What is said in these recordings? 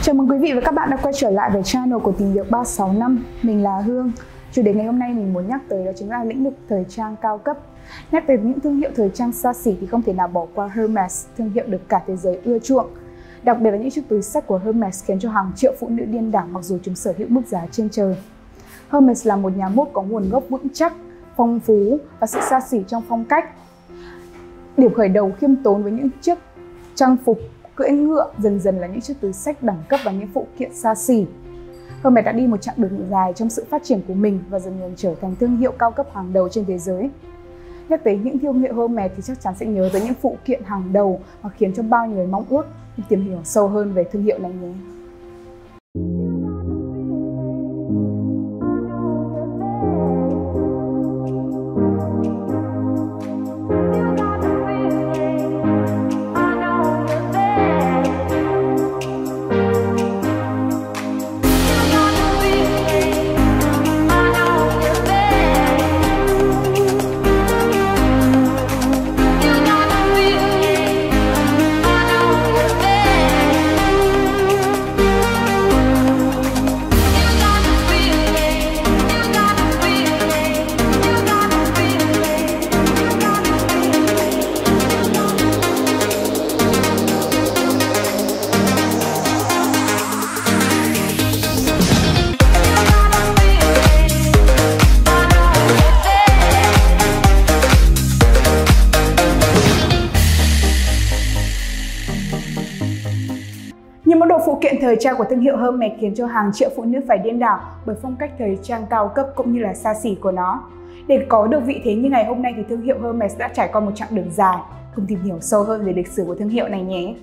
Chào mừng quý vị và các bạn đã quay trở lại với channel của Tìm Việc 365. Mình là Hương. Chủ đề ngày hôm nay mình muốn nhắc tới đó chính là lĩnh vực thời trang cao cấp. Nhắc tới những thương hiệu thời trang xa xỉ thì không thể nào bỏ qua Hermes, thương hiệu được cả thế giới ưa chuộng. Đặc biệt là những chiếc túi xách của Hermes khiến cho hàng triệu phụ nữ điên đảo mặc dù chúng sở hữu mức giá trên trời. Hermes là một nhà mốt có nguồn gốc vững chắc, phong phú và sự xa xỉ trong phong cách. Điểm khởi đầu khiêm tốn với những chiếc trang phục cưỡi ngựa, dần dần là những chiếc túi xách đẳng cấp và những phụ kiện xa xỉ. Hermes đã đi một chặng đường dài trong sự phát triển của mình và dần dần trở thành thương hiệu cao cấp hàng đầu trên thế giới. Nhắc tới những thương hiệu Hermes thì chắc chắn sẽ nhớ tới những phụ kiện hàng đầu mà khiến cho bao người mong ước tìm hiểu sâu hơn về thương hiệu này nhé. Những món đồ phụ kiện thời trang của thương hiệu Hermes khiến cho hàng triệu phụ nữ phải điên đảo bởi phong cách thời trang cao cấp cũng như là xa xỉ của nó. Để có được vị thế như ngày hôm nay thì thương hiệu Hermes đã trải qua một chặng đường dài. Cùng tìm hiểu sâu hơn về lịch sử của thương hiệu này nhé.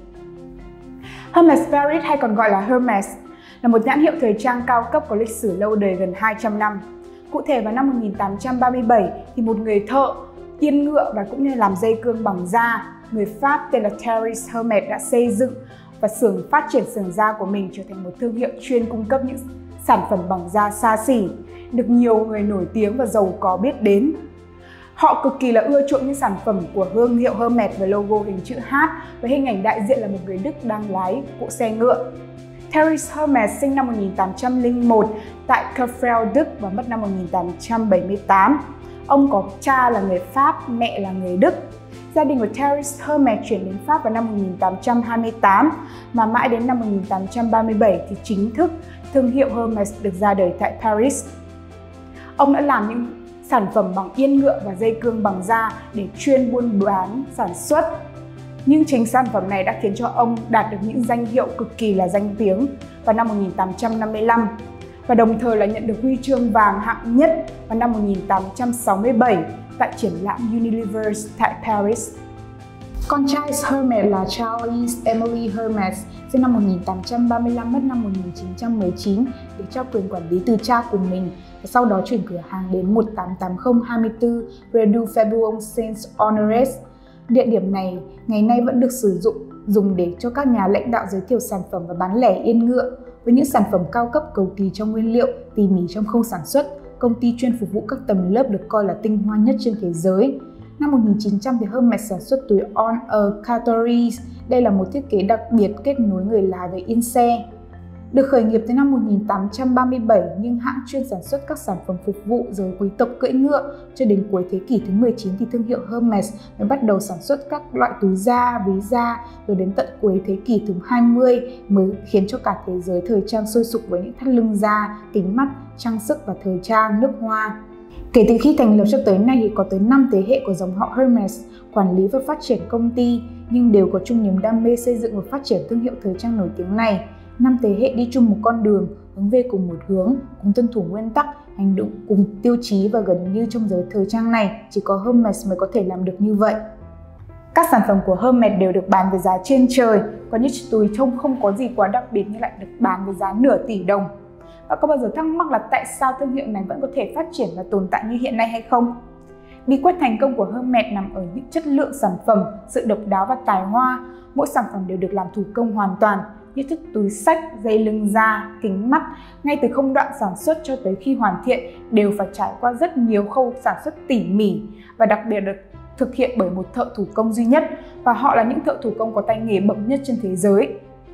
Hermes Paris hay còn gọi là Hermes là một nhãn hiệu thời trang cao cấp có lịch sử lâu đời gần 200 năm. Cụ thể vào năm 1837 thì một người thợ yên ngựa và cũng như làm dây cương bằng da, người Pháp tên là Thierry Hermes đã xây dựng và phát triển xưởng da của mình trở thành một thương hiệu chuyên cung cấp những sản phẩm bằng da xa xỉ, được nhiều người nổi tiếng và giàu có biết đến. Họ cực kỳ là ưa chuộng những sản phẩm của thương hiệu Hermes với logo hình chữ H với hình ảnh đại diện là một người Đức đang lái cỗ xe ngựa. Thierry Hermes sinh năm 1801 tại Krefeld, Đức và mất năm 1878. Ông có cha là người Pháp, mẹ là người Đức. Gia đình của Thierry Hermes chuyển đến Pháp vào năm 1828, mà mãi đến năm 1837 thì chính thức thương hiệu Hermes được ra đời tại Paris. Ông đã làm những sản phẩm bằng yên ngựa và dây cương bằng da để chuyên buôn bán sản xuất. Nhưng chính sản phẩm này đã khiến cho ông đạt được những danh hiệu cực kỳ là danh tiếng vào năm 1855 và đồng thời là nhận được huy chương vàng hạng nhất vào năm 1867 tại triển lãm Unilever tại Paris. Con trai Hermes là Charles Emile Hermes, sinh năm 1835 mất năm 1919 để trao quyền quản lý từ cha của mình và sau đó chuyển cửa hàng đến 1880-24 Rue du Faubourg Saint-Honoré. Địa điểm này ngày nay vẫn được sử dụng dùng để cho các nhà lãnh đạo giới thiệu sản phẩm và bán lẻ yên ngựa với những sản phẩm cao cấp cầu kỳ trong nguyên liệu, tỉ mỉ trong khâu sản xuất. Công ty chuyên phục vụ các tầng lớp được coi là tinh hoa nhất trên thế giới. Năm 1900 thì Hermes sản xuất túi On a Cartouche. Đây là một thiết kế đặc biệt kết nối người lái với yên xe. Được khởi nghiệp từ năm 1837 nhưng hãng chuyên sản xuất các sản phẩm phục vụ giới quý tộc cưỡi ngựa. Cho đến cuối thế kỷ thứ 19 thì thương hiệu Hermes mới bắt đầu sản xuất các loại túi da, ví da, rồi đến tận cuối thế kỷ thứ 20 mới khiến cho cả thế giới thời trang sôi sục với những thắt lưng da, kính mắt, trang sức và thời trang nước hoa. Kể từ khi thành lập cho tới nay thì có tới 5 thế hệ của dòng họ Hermes quản lý và phát triển công ty nhưng đều có chung niềm đam mê xây dựng và phát triển thương hiệu thời trang nổi tiếng này. 5 thế hệ đi chung một con đường, hướng về cùng một hướng, cùng tuân thủ nguyên tắc, hành động cùng tiêu chí và gần như trong giới thời trang này chỉ có Hermes mới có thể làm được như vậy. Các sản phẩm của Hermes đều được bán với giá trên trời, có những chiếc túi trông không có gì quá đặc biệt nhưng lại được bán với giá nửa tỷ đồng. Và có bao giờ thắc mắc là tại sao thương hiệu này vẫn có thể phát triển và tồn tại như hiện nay hay không? Bí quyết thành công của Hermes nằm ở những chất lượng sản phẩm, sự độc đáo và tài hoa. Mỗi sản phẩm đều được làm thủ công hoàn toàn, như chiếc túi xách, dây lưng da, kính mắt, ngay từ công đoạn sản xuất cho tới khi hoàn thiện đều phải trải qua rất nhiều khâu sản xuất tỉ mỉ và đặc biệt được thực hiện bởi một thợ thủ công duy nhất, và họ là những thợ thủ công có tay nghề bậc nhất trên thế giới.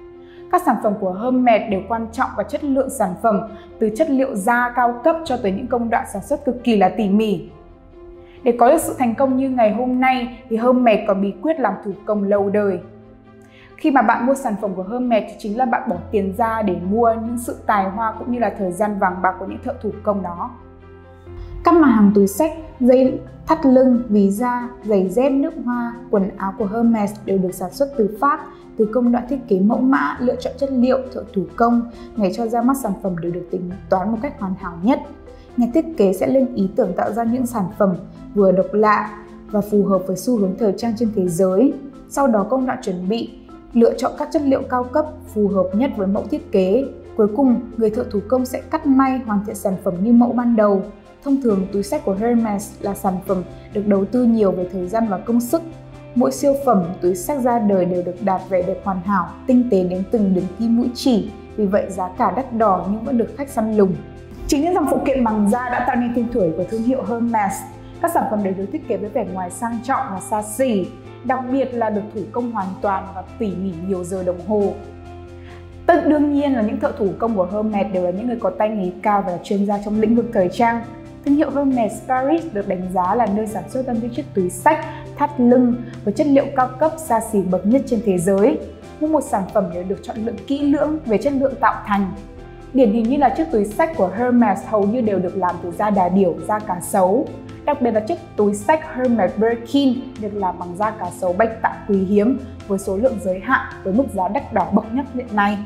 Các sản phẩm của Hermes đều quan trọng vào chất lượng sản phẩm, từ chất liệu da cao cấp cho tới những công đoạn sản xuất cực kỳ là tỉ mỉ. Để có được sự thành công như ngày hôm nay thì Hermes có bí quyết làm thủ công lâu đời. Khi mà bạn mua sản phẩm của Hermes thì chính là bạn bỏ tiền ra để mua những sự tài hoa cũng như là thời gian vàng bạc của những thợ thủ công đó. Các mặt hàng túi xách, dây thắt lưng, ví da, giày dép nước hoa, quần áo của Hermes đều được sản xuất từ Pháp, từ công đoạn thiết kế mẫu mã, lựa chọn chất liệu, thợ thủ công, ngày cho ra mắt sản phẩm đều được tính toán một cách hoàn hảo nhất. Nhà thiết kế sẽ lên ý tưởng tạo ra những sản phẩm vừa độc lạ và phù hợp với xu hướng thời trang trên thế giới. Sau đó công đoạn chuẩn bị, lựa chọn các chất liệu cao cấp phù hợp nhất với mẫu thiết kế. Cuối cùng, người thợ thủ công sẽ cắt may hoàn thiện sản phẩm như mẫu ban đầu. Thông thường, túi xách của Hermes là sản phẩm được đầu tư nhiều về thời gian và công sức. Mỗi siêu phẩm túi xách ra đời đều được đạt vẻ đẹp hoàn hảo, tinh tế đến từng đường kim mũi chỉ. Vì vậy, giá cả đắt đỏ nhưng vẫn được khách săn lùng. Chính những dòng phụ kiện bằng da đã tạo nên tên tuổi của thương hiệu Hermes. Các sản phẩm đều được thiết kế với vẻ ngoài sang trọng và xa xỉ, đặc biệt là được thủ công hoàn toàn và tỉ mỉ nhiều giờ đồng hồ. Đương nhiên là những thợ thủ công của Hermes đều là những người có tay nghề cao và là chuyên gia trong lĩnh vực thời trang. Thương hiệu Hermes Paris được đánh giá là nơi sản xuất ra những chiếc túi xách, thắt lưng với chất liệu cao cấp xa xỉ bậc nhất trên thế giới. Mỗi một sản phẩm đều được chọn lựa kỹ lưỡng về chất lượng tạo thành. Điển hình như là chiếc túi xách của Hermes hầu như đều được làm từ da đà điểu, da cá sấu. Đặc biệt là chiếc túi xách Hermes Birkin được làm bằng da cá sấu bạch tạng quý hiếm với số lượng giới hạn với mức giá đắt đỏ bậc nhất hiện nay.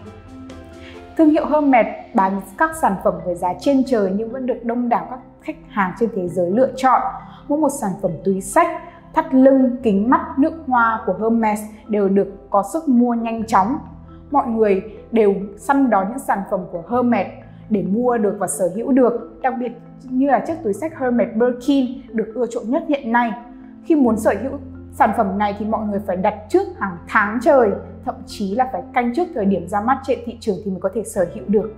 Thương hiệu Hermes bán các sản phẩm với giá trên trời nhưng vẫn được đông đảo các khách hàng trên thế giới lựa chọn. Mỗi một sản phẩm túi xách, thắt lưng, kính mắt, nước hoa của Hermes đều được có sức mua nhanh chóng. Mọi người đều săn đón những sản phẩm của Hermes để mua được và sở hữu được. Đặc biệt như là chiếc túi xách Hermes Birkin được ưa chuộng nhất hiện nay. Khi muốn sở hữu sản phẩm này thì mọi người phải đặt trước hàng tháng trời, thậm chí là phải canh trước thời điểm ra mắt trên thị trường thì mới có thể sở hữu được.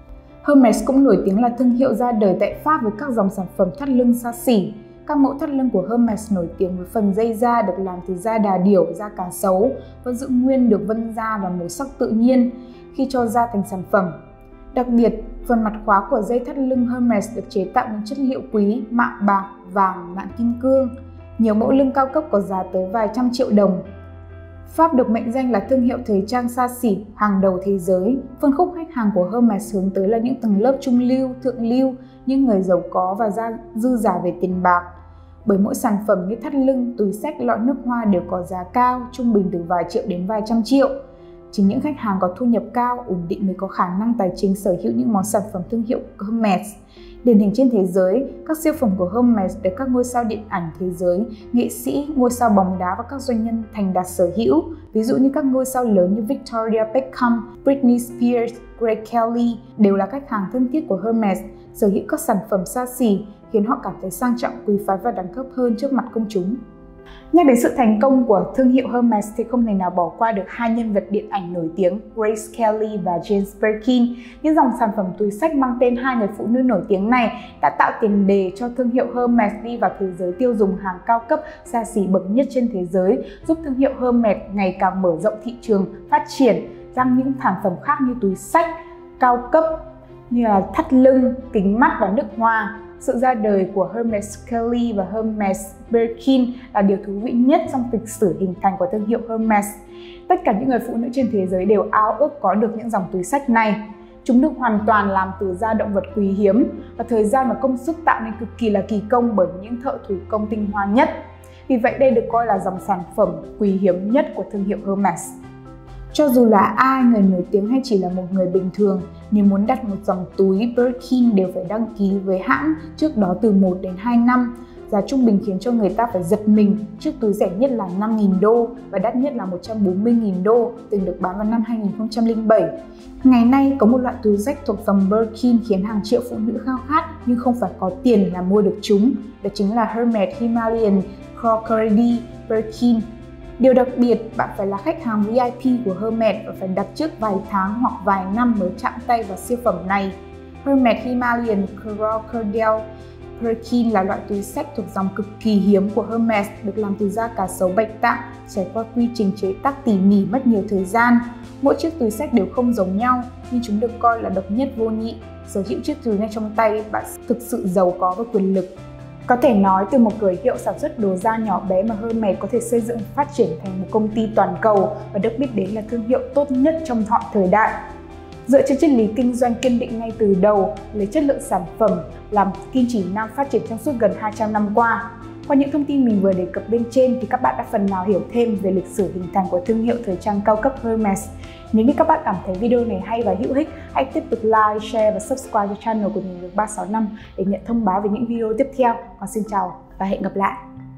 Hermes cũng nổi tiếng là thương hiệu ra đời tại Pháp với các dòng sản phẩm thắt lưng xa xỉ. Các mẫu thắt lưng của Hermes nổi tiếng với phần dây da được làm từ da đà điểu, da cá sấu, vẫn giữ nguyên được vân da và màu sắc tự nhiên khi cho ra thành sản phẩm. Đặc biệt, phần mặt khóa của dây thắt lưng Hermes được chế tạo bằng chất liệu quý, mạ bạc, vàng, lạng kim cương. Nhiều mẫu lưng cao cấp có giá tới vài trăm triệu đồng. Pháp được mệnh danh là thương hiệu thời trang xa xỉ hàng đầu thế giới. Phân khúc khách hàng của Hermes hướng tới là những tầng lớp trung lưu, thượng lưu, những người giàu có và dư giả về tiền bạc. Bởi mỗi sản phẩm như thắt lưng, túi xách, lọ nước hoa đều có giá cao, trung bình từ vài triệu đến vài trăm triệu. Chính những khách hàng có thu nhập cao, ổn định mới có khả năng tài chính sở hữu những món sản phẩm thương hiệu Hermes. Điển hình trên thế giới, các siêu phẩm của Hermes được các ngôi sao điện ảnh thế giới, nghệ sĩ, ngôi sao bóng đá và các doanh nhân thành đạt sở hữu. Ví dụ như các ngôi sao lớn như Victoria Beckham, Britney Spears, Grace Kelly đều là khách hàng thân thiết của Hermes, sở hữu các sản phẩm xa xỉ khiến họ cảm thấy sang trọng, quý phái và đẳng cấp hơn trước mặt công chúng. Nhắc đến sự thành công của thương hiệu Hermes thì không thể nào bỏ qua được hai nhân vật điện ảnh nổi tiếng Grace Kelly và Jane Birkin. Những dòng sản phẩm túi xách mang tên hai người phụ nữ nổi tiếng này đã tạo tiền đề cho thương hiệu Hermes đi vào thế giới tiêu dùng hàng cao cấp xa xỉ bậc nhất trên thế giới, giúp thương hiệu Hermes ngày càng mở rộng thị trường, phát triển ra những sản phẩm khác như túi xách cao cấp như là thắt lưng, kính mắt và nước hoa. Sự ra đời của Hermes Kelly và Hermes Birkin là điều thú vị nhất trong lịch sử hình thành của thương hiệu Hermes. Tất cả những người phụ nữ trên thế giới đều ao ước có được những dòng túi xách này. Chúng được hoàn toàn làm từ da động vật quý hiếm và thời gian và công sức tạo nên cực kỳ là kỳ công bởi những thợ thủ công tinh hoa nhất. Vì vậy đây được coi là dòng sản phẩm quý hiếm nhất của thương hiệu Hermes. Cho dù là ai, người nổi tiếng hay chỉ là một người bình thường, nếu muốn đặt một dòng túi Birkin đều phải đăng ký với hãng trước đó từ 1 đến 2 năm. Giá trung bình khiến cho người ta phải giật mình. Chiếc túi rẻ nhất là 5.000 đô và đắt nhất là 140.000 đô, từng được bán vào năm 2007. Ngày nay có một loại túi xách thuộc dòng Birkin khiến hàng triệu phụ nữ khao khát nhưng không phải có tiền là mua được chúng. Đó chính là Hermes Himalayan Crocodile Birkin. Điều đặc biệt, bạn phải là khách hàng VIP của Hermes và phải đặt trước vài tháng hoặc vài năm mới chạm tay vào siêu phẩm này. Hermes Himalayan Crocodile Birkin là loại túi xách thuộc dòng cực kỳ hiếm của Hermes, được làm từ da cá sấu bạch tạng, trải qua quy trình chế tác tỉ mỉ mất nhiều thời gian. Mỗi chiếc túi xách đều không giống nhau, nhưng chúng được coi là độc nhất vô nhị. Sở hữu chiếc túi này trong tay, bạn thực sự giàu có và quyền lực. Có thể nói từ một cửa hiệu sản xuất đồ da nhỏ bé mà Hermes có thể xây dựng phát triển thành một công ty toàn cầu và được biết đến là thương hiệu tốt nhất trong mọi thời đại. Dựa trên triết lý kinh doanh kiên định ngay từ đầu, lấy chất lượng sản phẩm làm kim chỉ nam phát triển trong suốt gần 200 năm qua. Qua những thông tin mình vừa đề cập bên trên thì các bạn đã phần nào hiểu thêm về lịch sử hình thành của thương hiệu thời trang cao cấp Hermes. Nếu như các bạn cảm thấy video này hay và hữu ích, hãy tiếp tục like, share và subscribe cho channel của mình được 365 để nhận thông báo về những video tiếp theo. Còn xin chào và hẹn gặp lại!